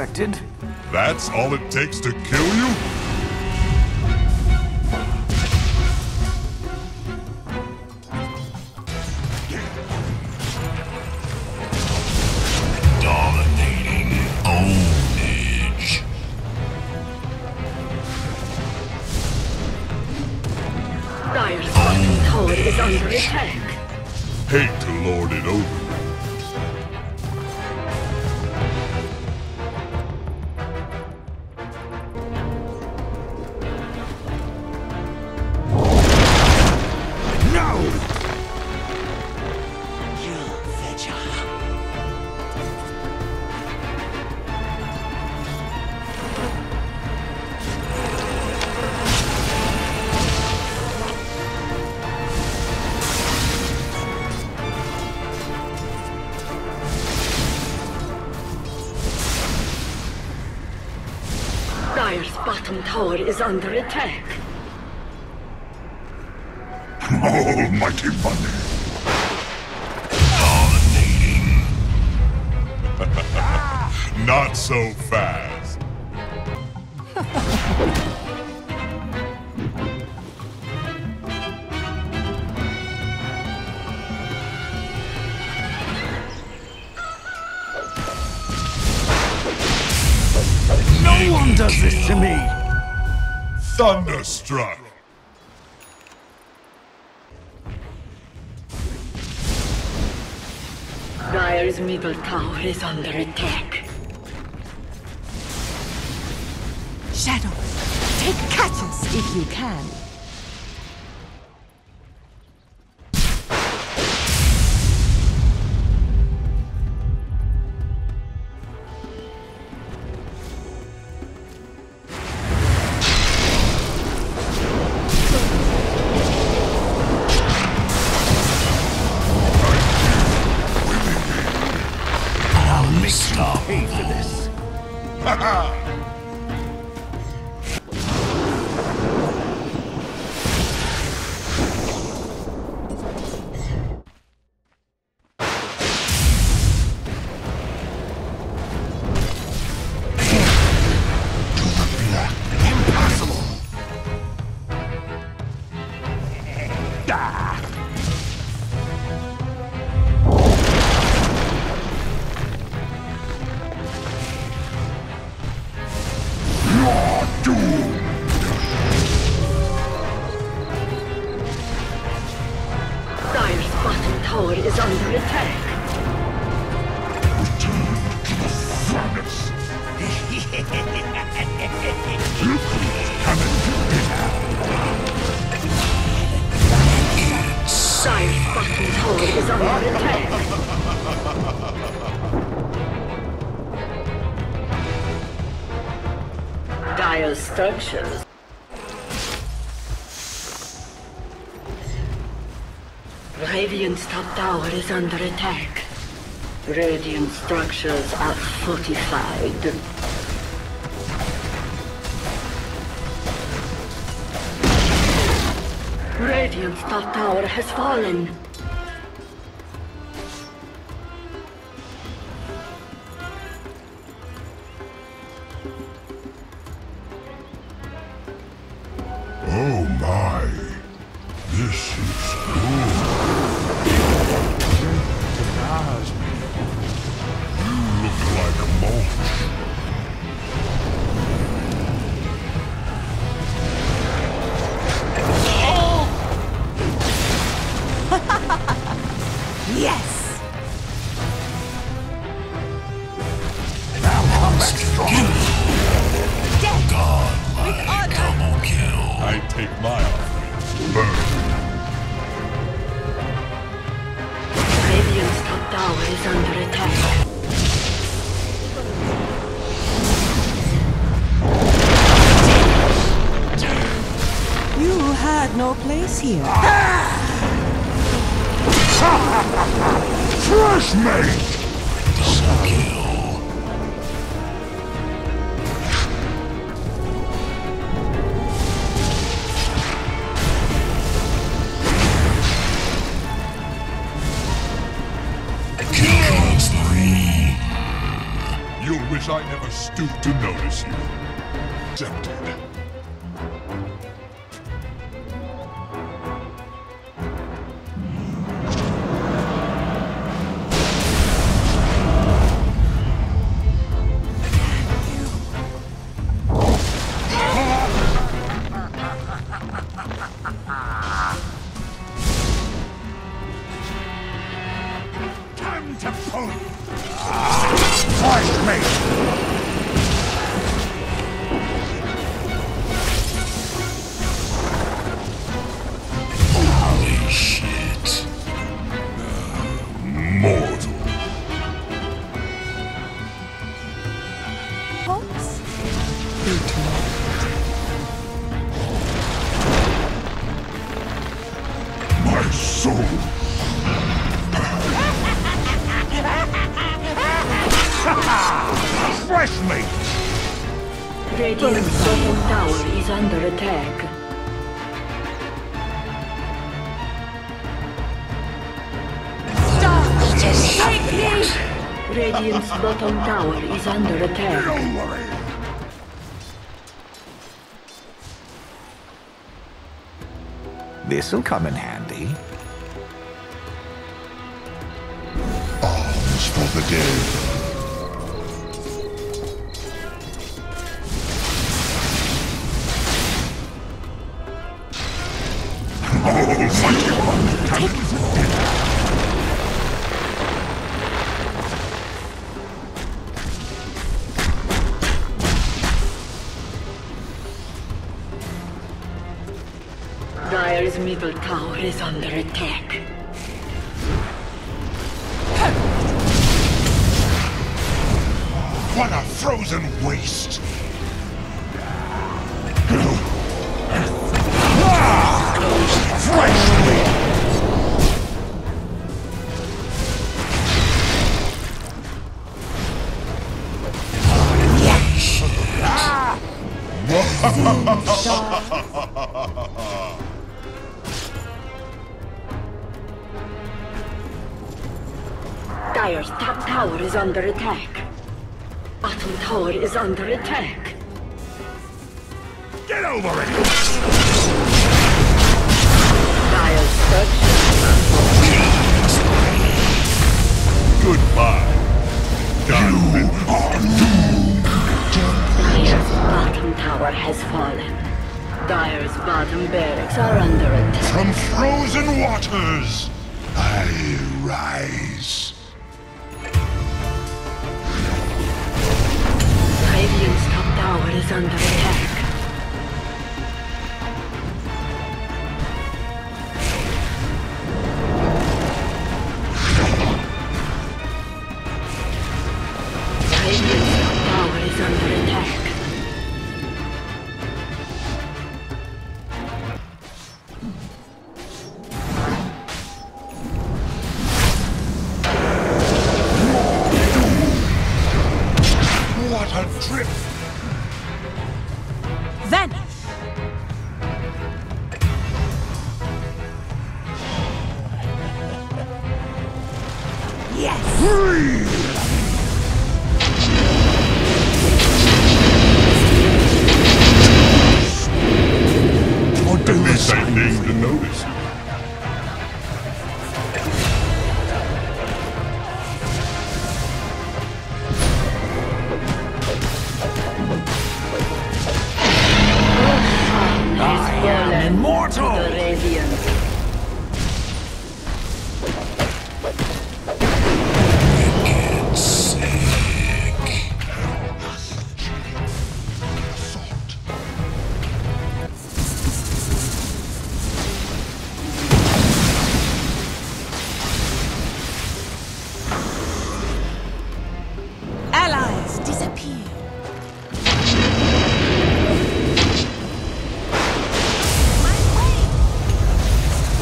expected. That's all it takes to kill you? Dominating ownage. Dire's bottom tower is under attack. Hate to lord it over. Dire's bottom tower is under attack. Almighty money. Dominating. Not so fast. No one does this to me! Thunderstruck. Dire's middle tower is under attack. Shadow, take catches if you can. Stop. Pay for this. Impossible. Dire's bottom tower is under attack. Return to the furnace. Dire's bottom tower is under attack. Dire's structures. Radiant's top tower is under attack. Radiant structures are fortified. Radiant's top tower has fallen. Oh my. This is good. You look like mulch. Yes! Death! Godlike double kill. I take my offering. Burn. Radiant's top tower is under attack. You had no place here. Fresh mate! Double kill. Killing spree. You'll wish as I never stooped to notice you. Accepted. Time to pull. Fight me! Holy shit. Mortal. Hopes? My soul. Fresh meat! Radiant's bottom tower is under attack. Take me! Radiant's bottom tower is under attack. Don't worry! This'll come in handy. Arms for the dead. Dire's middle tower is under attack. What a frozen waste! Fresh meat! Dire's top tower is under attack. Bottom tower is under attack. Get over it! Dire's structure. Goodbye. Done. Dire's bottom tower has fallen. Dire's bottom barracks are under attack. From frozen waters, I rise. Radiant's top tower is under attack. Radiant's top tower is under attack. What a trip! Vanish! Yes! At least I deigned to notice you. I am immortal! The Radiant. Allies disappear. My way!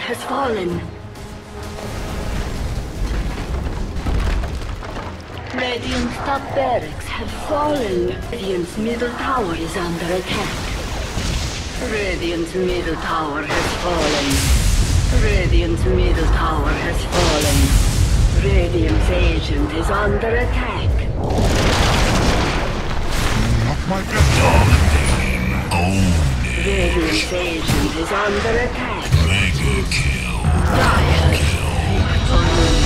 has fallen. Radiant's top barracks have fallen. Radiant's middle tower is under attack. Radiant's middle tower has fallen. Radiant's middle tower has fallen. Radiant's agent is under attack. Not my best. Ownage. Radiant's agent is under attack. Mega kill. Dire victory.